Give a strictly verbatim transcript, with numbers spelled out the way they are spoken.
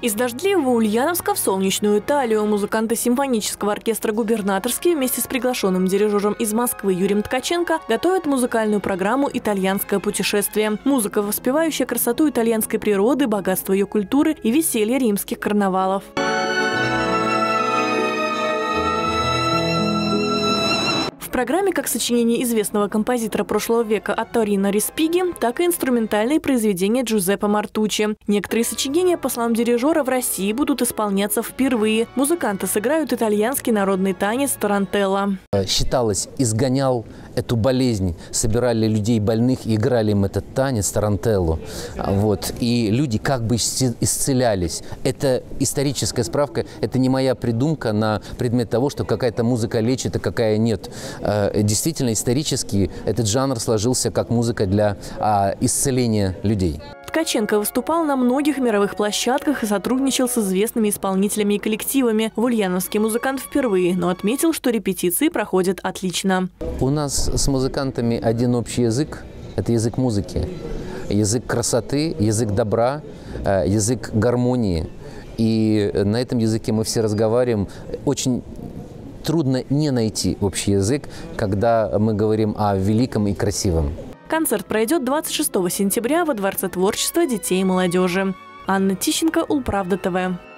Из дождливого Ульяновска в солнечную Италию музыканты симфонического оркестра «Губернаторский» вместе с приглашенным дирижером из Москвы Юрием Ткаченко готовят музыкальную программу «Итальянское путешествие». Музыка, воспевающая красоту итальянской природы, богатство ее культуры и веселье римских карнавалов. В программе как сочинение известного композитора прошлого века Отторино Респиги, так и инструментальные произведения Джузеппе Мартуччи. Некоторые сочинения, по словам дирижера, в России будут исполняться впервые. Музыканты сыграют итальянский народный танец тарантелло. Считалось, изгонял эту болезнь, собирали людей больных и играли им этот танец тарантелло. Вот. И люди как бы исцелялись. Это историческая справка, это не моя придумка на предмет того, что какая-то музыка лечит, а какая нет. Действительно, исторически этот жанр сложился как музыка для а, исцеления людей. Ткаченко выступал на многих мировых площадках и сотрудничал с известными исполнителями и коллективами. В Ульяновске музыкант впервые, но отметил, что репетиции проходят отлично. У нас с музыкантами один общий язык – это язык музыки. Язык красоты, язык добра, язык гармонии. И на этом языке мы все разговариваем. Очень трудно не найти общий язык, когда мы говорим о великом и красивом. Концерт пройдет двадцать шестого сентября во Дворце творчества детей и молодежи. Анна Тищенко, Улправда ТВ.